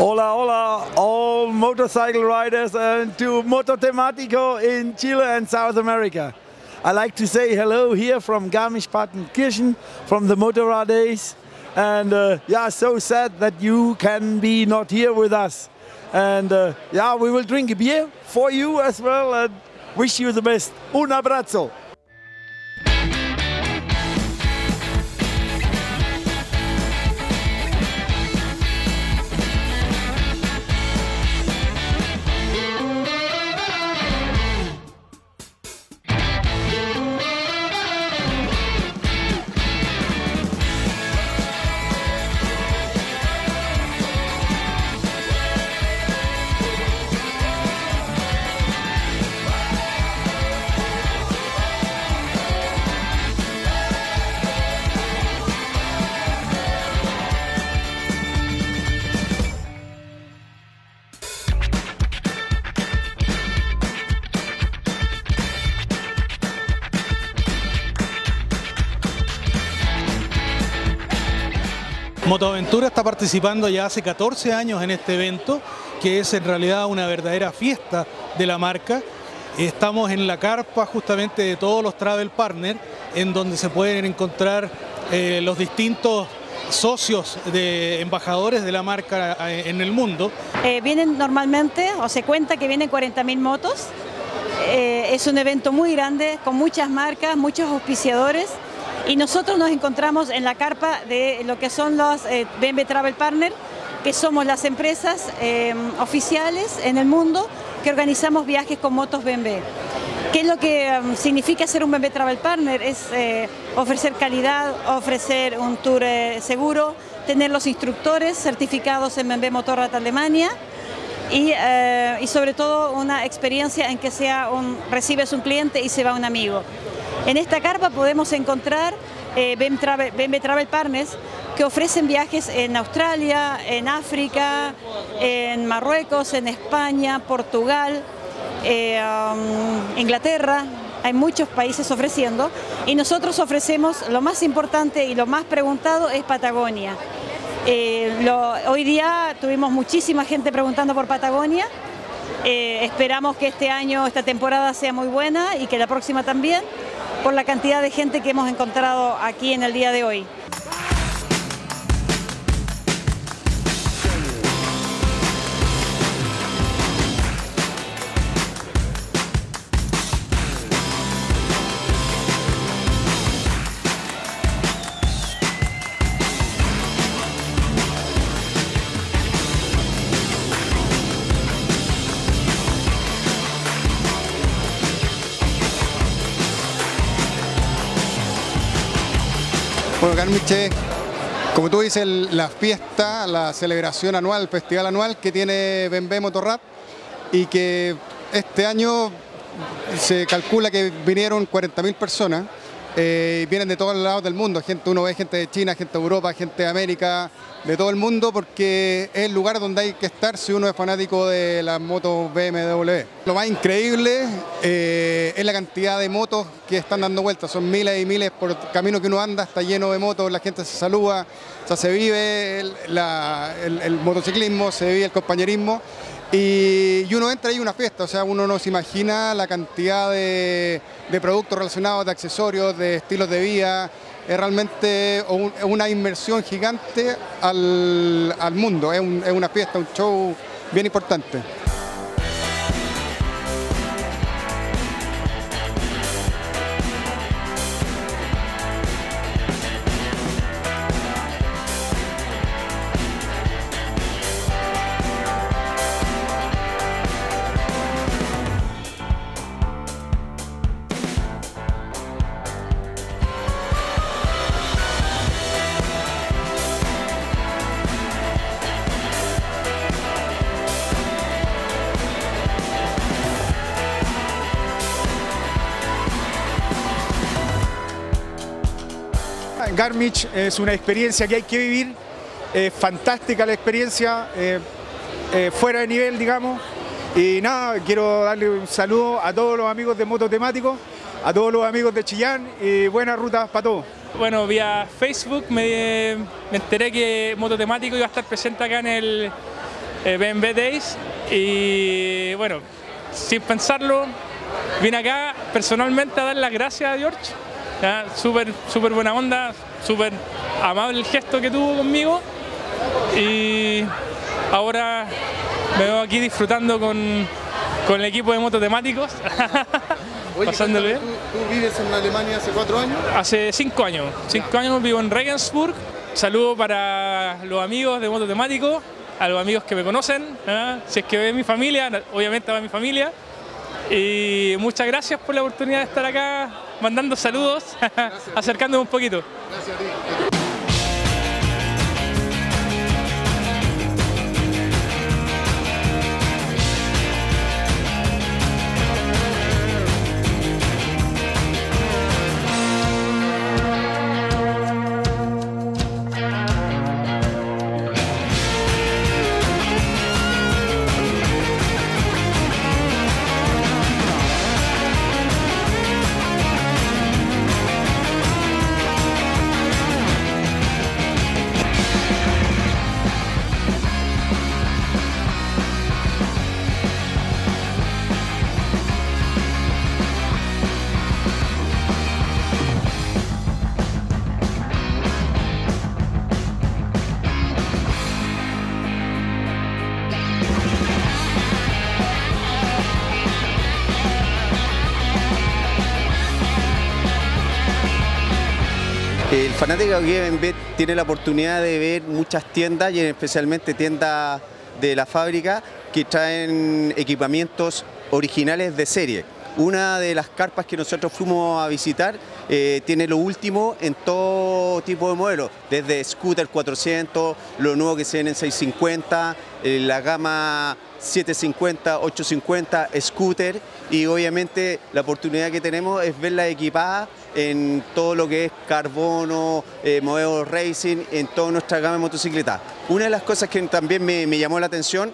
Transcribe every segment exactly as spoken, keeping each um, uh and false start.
Hola, hola, all motorcycle riders and to Moto Temático in Chile and South America. I like to say hello here from Garmisch-Partenkirchen, from the Motorrad days. And uh, yeah, so sad that you can be not here with us. And uh, yeah, we will drink a beer for you as well and wish you the best. Un abrazo. Motoaventura está participando ya hace catorce años en este evento, que es en realidad una verdadera fiesta de la marca. Estamos en la carpa justamente de todos los travel partners, en donde se pueden encontrar eh, los distintos socios de embajadores de la marca en el mundo. Eh, vienen normalmente, o se cuenta que vienen cuarenta mil motos. Eh, es un evento muy grande, con muchas marcas, muchos auspiciadores. Y nosotros nos encontramos en la carpa de lo que son los eh, B M W Travel Partner, que somos las empresas eh, oficiales en el mundo que organizamos viajes con motos B M W. ¿Qué es lo que um, significa ser un B M W Travel Partner? Es eh, ofrecer calidad, ofrecer un tour eh, seguro, tener los instructores certificados en B M W Motorrad Alemania y, eh, y sobre todo una experiencia en que sea un, recibes un cliente y se va un amigo. En esta carpa podemos encontrar eh, B M W Travel, B M W Travel Partners que ofrecen viajes en Australia, en África, en Marruecos, en España, Portugal, eh, um, Inglaterra. Hay muchos países ofreciendo y nosotros ofrecemos lo más importante y lo más preguntado es Patagonia. Eh, lo, hoy día tuvimos muchísima gente preguntando por Patagonia. Eh, esperamos que este año, esta temporada sea muy buena y que la próxima también, por la cantidad de gente que hemos encontrado aquí en el día de hoy. Bueno, Garmisch, como tú dices, la fiesta, la celebración anual, el festival anual que tiene B M W Motorrad, y que este año se calcula que vinieron cuarenta mil personas, eh, vienen de todos lados del mundo, gente, uno ve gente de China, gente de Europa, gente de América, de todo el mundo, porque es el lugar donde hay que estar si uno es fanático de las motos B M W. Lo más increíble eh, es la cantidad de motos que están dando vueltas, son miles y miles por camino que uno anda, está lleno de motos, la gente se saluda, o sea, se vive el, la, el, el motociclismo, se vive el compañerismo. Y, y uno entra y hay una fiesta, o sea, uno no se imagina la cantidad de, de productos relacionados, de accesorios, de estilos de vida. Es realmente un, una inmersión gigante al, al mundo, es, un, es una fiesta, un show bien importante. Garmisch es una experiencia que hay que vivir, es fantástica la experiencia, eh, eh, fuera de nivel, digamos. Y nada, quiero darle un saludo a todos los amigos de Moto Temático, a todos los amigos de Chillán y buenas rutas para todos. Bueno, vía Facebook me, me enteré que Moto Temático iba a estar presente acá en el, eh, B M W Days, y bueno, sin pensarlo, vine acá personalmente a dar las gracias a George. Súper, súper buena onda, súper amable el gesto que tuvo conmigo, y ahora me veo aquí disfrutando con, con el equipo de mototemáticos. Oye, pasándolo bien. ¿tú, ¿Tú vives en Alemania hace cuatro años? Hace cinco años. Cinco años vivo en Regensburg. Saludo para los amigos de Mototemático, a los amigos que me conocen, ¿eh? Si es que ve mi familia, obviamente va mi familia. Y muchas gracias por la oportunidad de estar acá mandando saludos, acercándome un poquito. Gracias a ti. El fanático que B M W tiene la oportunidad de ver muchas tiendas, y especialmente tiendas de la fábrica, que traen equipamientos originales de serie. Una de las carpas que nosotros fuimos a visitar eh, tiene lo último en todo tipo de modelos, desde scooter cuatrocientos, lo nuevo que se ven en seiscientos cincuenta, eh, la gama setecientos cincuenta, ochocientos cincuenta, scooter, y obviamente la oportunidad que tenemos es verla equipada en todo lo que es carbono, eh, modelos racing, en toda nuestra gama de motocicletas. Una de las cosas que también me, me llamó la atención,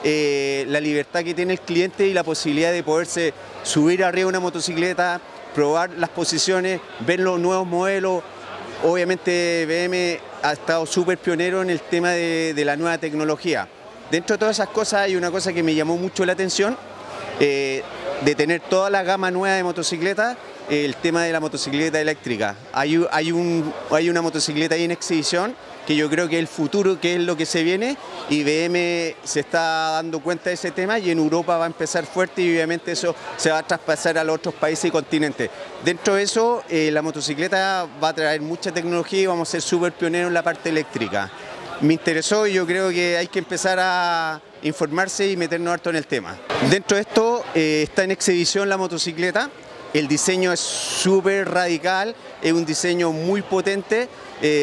eh, la libertad que tiene el cliente y la posibilidad de poderse subir arriba de una motocicleta, probar las posiciones, ver los nuevos modelos. Obviamente B M ha estado súper pionero en el tema de, de la nueva tecnología. Dentro de todas esas cosas hay una cosa que me llamó mucho la atención, eh, de tener toda la gama nueva de motocicletas, eh, el tema de la motocicleta eléctrica. Hay, hay, un, hay una motocicleta ahí en exhibición que yo creo que es el futuro, que es lo que se viene, y B M se está dando cuenta de ese tema, y en Europa va a empezar fuerte, y obviamente eso se va a traspasar a los otros países y continentes. Dentro de eso, eh, la motocicleta va a traer mucha tecnología y vamos a ser súper pioneros en la parte eléctrica. Me interesó y yo creo que hay que empezar a informarse y meternos harto en el tema. Dentro de esto eh, está en exhibición la motocicleta. El diseño es súper radical, es un diseño muy potente.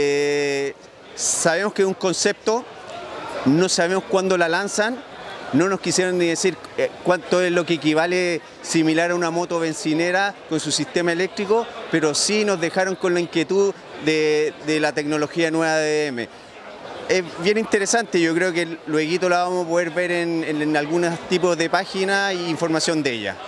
Eh, sabemos que es un concepto, no sabemos cuándo la lanzan, no nos quisieron ni decir eh, cuánto es lo que equivale similar a una moto bencinera con su sistema eléctrico, pero sí nos dejaron con la inquietud de, de la tecnología nueva de B M. Es bien interesante, yo creo que luego la vamos a poder ver en, en, en algunos tipos de páginas e información de ella.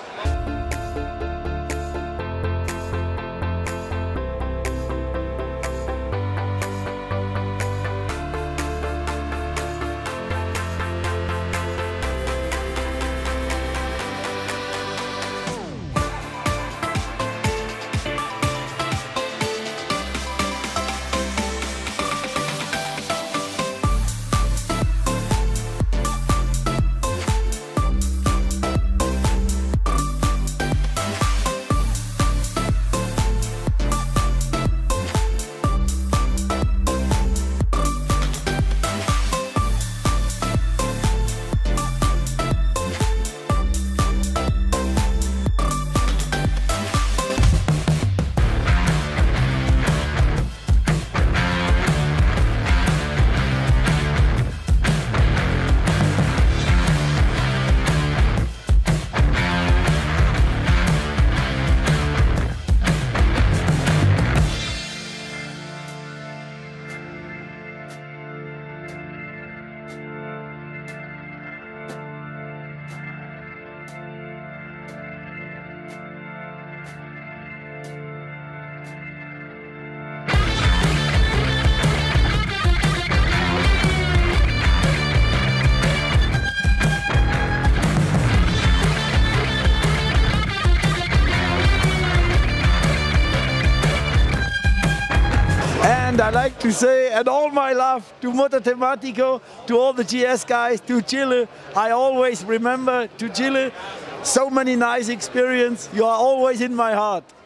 And I like to say, and all my love to Moto Temático, to all the G S guys, to Chile. I always remember to Chile. So many nice experience. You are always in my heart.